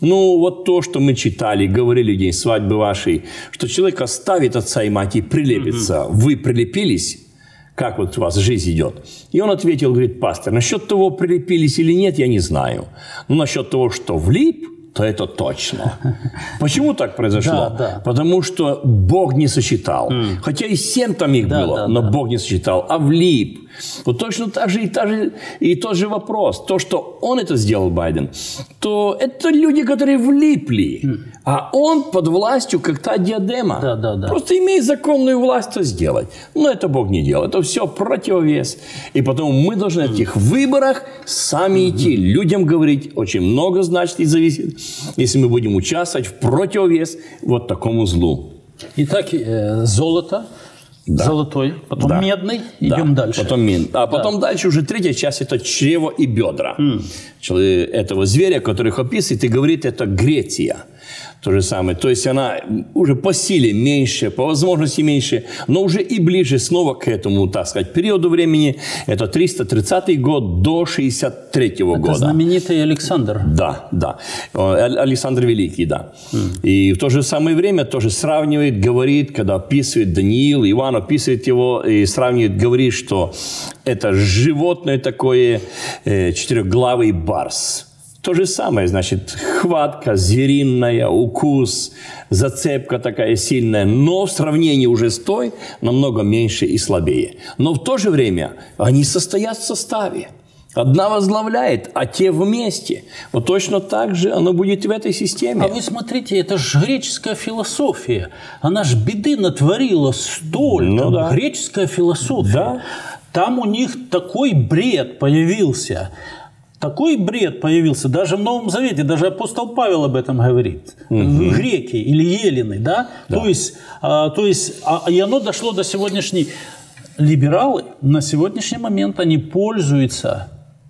Вот то, что мы читали, говорили в день свадьбы вашей, что человек оставит отца и мать и прилепится. Вы прилепились? Как вот у вас жизнь идет? И он ответил, говорит, пастор, насчет того, прилепились или нет, я не знаю. Но насчет того, что влип, то это точно. Почему так произошло? Потому что Бог не сочетал. Хотя и 7 там их было, но Бог не сочетал, а влип. Вот точно так же и тот же вопрос. То, что он это сделал, Байден, то это люди, которые влипли. А он под властью, как та диадема. Просто имеет законную власть то сделать. Но это Бог не делал. Это все противовес. И потому мы должны на этих выборах сами идти. Людям говорить очень много, значит, и зависит, если мы будем участвовать в противовес вот такому злу. Итак, золото. Золотой, потом медный, идем дальше. Потом медный. А потом дальше уже 3-я часть – это чрево и бедра. Этого зверя, который их описывает, и говорит, это Греция. То же самое. То есть она уже по силе меньше, по возможности меньше, но уже и ближе снова к этому, так сказать, периоду времени. Это 330 год до 63-го года. Это знаменитый Александр. Да. Александр Великий, да. И в то же самое время тоже сравнивает, говорит, когда описывает Даниил, Иван описывает его и сравнивает, говорит, что это животное такое, 4-главый барс. То же самое, значит, хватка звериная, укус, зацепка такая сильная, но в сравнении уже с той намного меньше и слабее. Но в то же время они состоят в составе. Одна возглавляет, а те вместе. Вот точно так же оно будет и в этой системе. А вы смотрите, это же греческая философия. Она ж беды натворила столько. Греческая философия. Там у них такой бред появился. такой бред появился, даже в Новом Завете, даже апостол Павел об этом говорит. Греки или елены, да? Да. То есть, и оно дошло до сегодняшней... Либералы на сегодняшний момент, они пользуются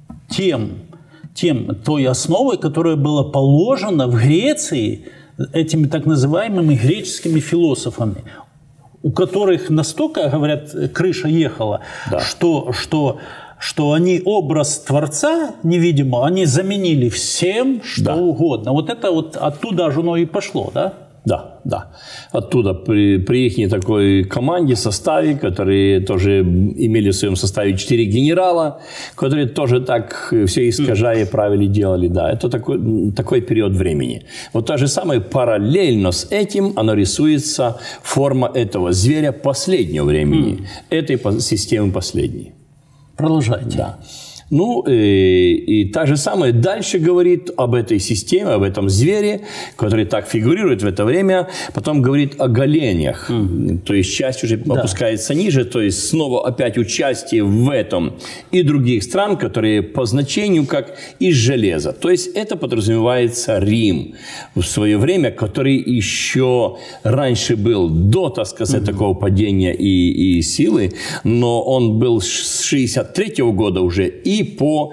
той основой, которая была положена в Греции этими так называемыми греческими философами, у которых настолько, говорят, крыша ехала, да. что они образ Творца невидимого, они заменили всем, что угодно. Вот это вот оттуда же оно и пошло, да? Да, да. Оттуда при их такой команде, составе, которые тоже имели в своем составе 4 генерала, которые тоже так все искажая правили, делали. Да, это такой период времени. Вот та же самая параллельно с этим оно рисуется форма этого зверя последнего времени, этой системы последней. Продолжайте. Да. Ну, и та же самая дальше говорит об этой системе, об этом звере, который так фигурирует в это время. Потом говорит о голенях. То есть, часть уже опускается ниже. То есть, снова опять участие в этом и других стран, которые по значению как из железа. То есть, это подразумевается Рим в свое время, который еще раньше был до, так сказать, такого падения и силы. Но он был с 63-го года уже и по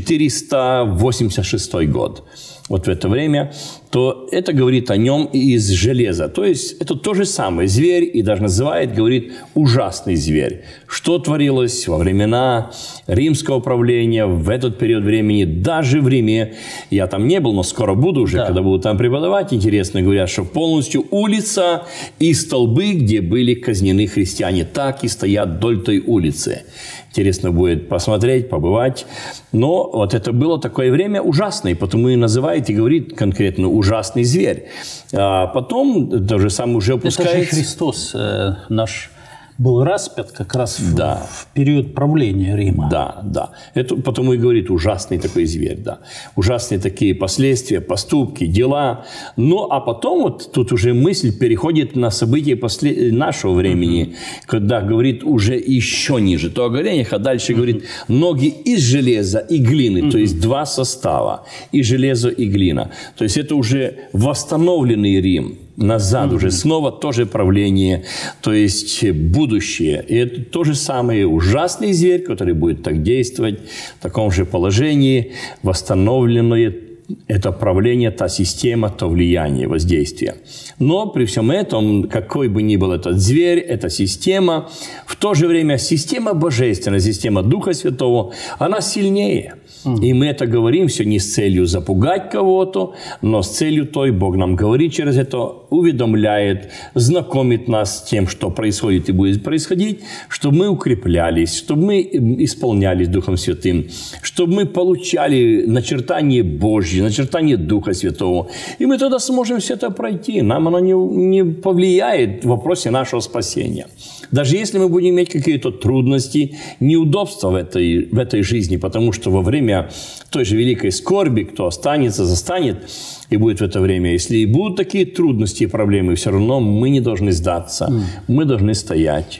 486 год. Вот в это время, то это говорит о нем из железа. То есть, это то же самое. Зверь, и даже называет, говорит, ужасный зверь. Что творилось во времена римского правления, в этот период времени, даже в Риме. Я там не был, но скоро буду уже, когда буду там преподавать. Интересно, говорят, что полностью улица и столбы, где были казнены христиане, так и стоят вдоль той улицы. Интересно будет посмотреть, побывать. Но вот это было такое время ужасное, потому и называет и говорит конкретно ужасный зверь. А потом то же самое уже опускается. Это же Христос наш был распят как раз в период правления Рима. Да, да. Это потому и говорит ужасный такой зверь, да. Ужасные такие последствия, поступки, дела. Ну, а потом вот тут уже мысль переходит на события нашего времени, когда говорит уже еще ниже. То о голенях, а дальше говорит ноги из железа и глины, то есть два состава, и железо, и глина. То есть это уже восстановленный Рим. Назад уже снова тоже правление, то есть будущее. И это то же самое ужасный зверь, который будет так действовать в таком же положении, восстановленное это правление, та система, то влияние, воздействие. Но при всем этом, какой бы ни был этот зверь, эта система, в то же время система божественная, система Духа Святого, она сильнее. И мы это говорим все не с целью запугать кого-то, но с целью той, Бог нам говорит через это, уведомляет, знакомит нас с тем, что происходит и будет происходить, чтобы мы укреплялись, чтобы мы исполнялись Духом Святым, чтобы мы получали начертание Божье, начертание Духа Святого. И мы тогда сможем все это пройти. Нам оно не повлияет в вопросе нашего спасения. Даже если мы будем иметь какие-то трудности, неудобства в этой жизни, потому что во время той же великой скорби, кто останется, застанет и будет в это время. Если и будут такие трудности и проблемы, все равно мы не должны сдаться. Мы должны стоять.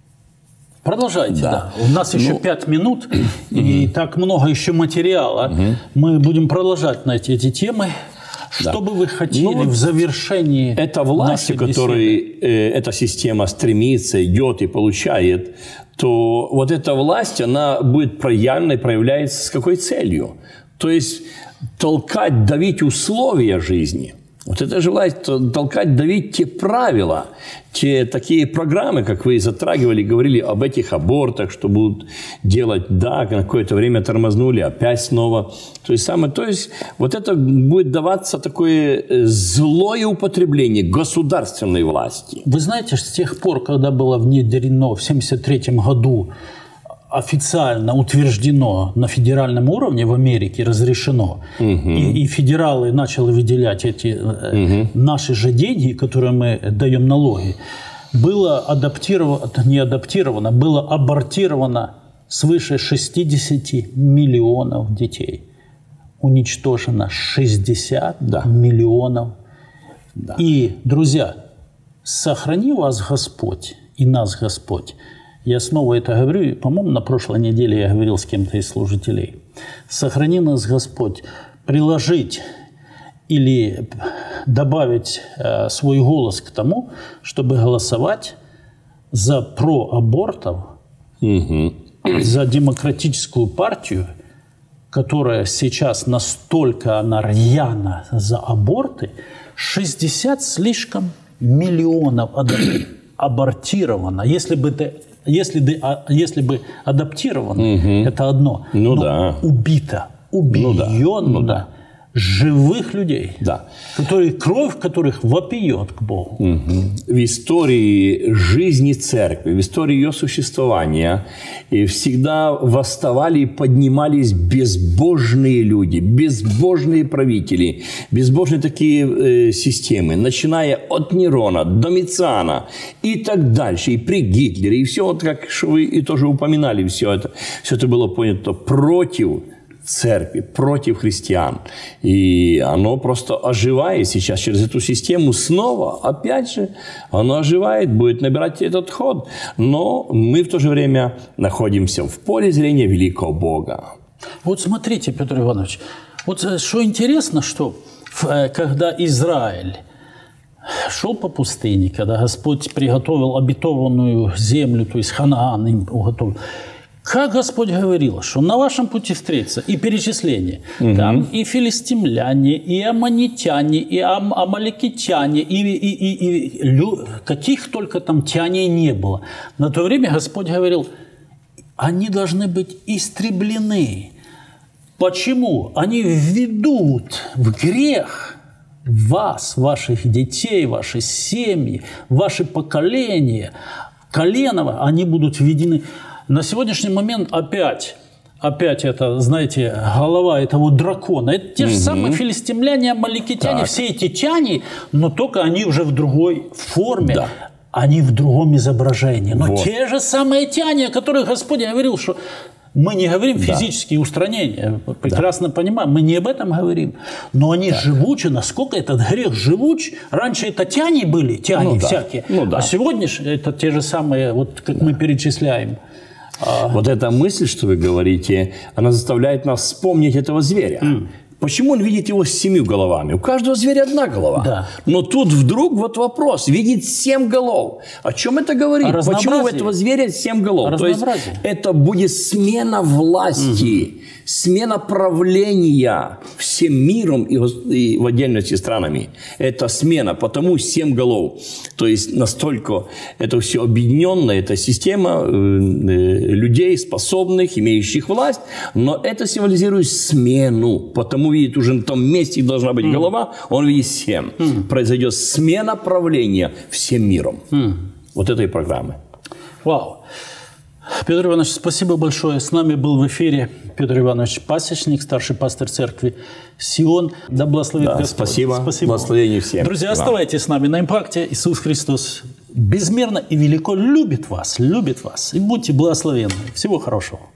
Продолжайте. Да. У нас еще 5 минут, и так много еще материала. Мы будем продолжать на эти темы. Что бы вы хотели в завершении? Это власть, к которой эта система стремится, идет и получает, то вот эта власть, она будет проявлена и проявляется с какой целью? То есть толкать, давить условия жизни. Вот это же власть толкать, давить те правила, те такие программы, как вы затрагивали, говорили об этих абортах, что будут делать, да, на какое-то время тормознули, опять снова. То есть вот это будет даваться такое злое употребление государственной власти. Вы знаете, с тех пор, когда было внедрено в 1973 году, официально утверждено на федеральном уровне в Америке, разрешено, и федералы начали выделять эти наши же деньги, которые мы даем налоги, было было абортировано свыше 60 миллионов детей. Уничтожено 60 миллионов. Да. И, друзья, сохрани вас Господь и нас Господь Я снова это говорю, и, по-моему, на прошлой неделе я говорил с кем-то из служителей. Сохрани нас, Господь, приложить или добавить свой голос к тому, чтобы голосовать за проабортов, за демократическую партию, которая сейчас настолько она рьяна за аборты, 60 слишком миллионов абортировано. Если бы адаптировано, это одно. Ну, но да. убиенно живых людей, Да. кровь которых вопиет к Богу. В истории жизни церкви, в истории ее существования всегда восставали и поднимались безбожные люди, безбожные правители, безбожные такие системы, начиная от Нерона, Домициана и так дальше, и при Гитлере, и все, вот как вы и тоже упоминали, все это было понято против церкви, против христиан. И оно просто оживает сейчас через эту систему снова. Опять же, оно оживает, будет набирать этот ход. Но мы в то же время находимся в поле зрения великого Бога. Вот смотрите, Петр Иванович, вот что интересно, что когда Израиль шел по пустыне, когда Господь приготовил обетованную землю, то есть Ханаан им уготовил, как Господь говорил, что на вашем пути встретится и перечисление, там и филистимляне, и аммонитяне, и амаликитяне, и каких только там тяней не было. На то время Господь говорил, они должны быть истреблены. Почему? Они введут в грех вас, ваших детей, ваши семьи, ваши поколения, колено, они будут введены. На сегодняшний момент опять это, знаете, голова этого дракона. Это те же самые филистимляне, амаликитяне, все эти тяни, но только они уже в другой форме. Да. Они в другом изображении. Но те же самые тяни, о которых Господь говорил, что мы не говорим физические устранения. Прекрасно понимаем, мы не об этом говорим. Но они живучи, насколько этот грех живуч. Раньше это тяни были, всякие. А сегодня это те же самые, вот как мы перечисляем. Вот эта мысль, что вы говорите, она заставляет нас вспомнить этого зверя. Почему он видит его с 7 головами? У каждого зверя одна голова. Да. Но тут вдруг вот вопрос. Видит 7 голов. О чем это говорит? Почему у этого зверя 7 голов? То есть это будет смена власти, смена правления всем миром и в отдельности странами. Это смена, потому 7 голов. То есть настолько это все объединенно, это система людей, способных, имеющих власть, но это символизирует смену, потому видит уже на том месте, где должна быть голова, он видит 7. Произойдет смена правления всем миром. Вот этой программы. Вау. Петр Иванович, спасибо большое. С нами был в эфире Петр Иванович Пасечник, старший пастор церкви Сион. Да благословит Господь. Спасибо. Благословение всем. Друзья, оставайтесь с нами на Импакте. Иисус Христос безмерно и велико любит вас. И будьте благословенны. Всего хорошего.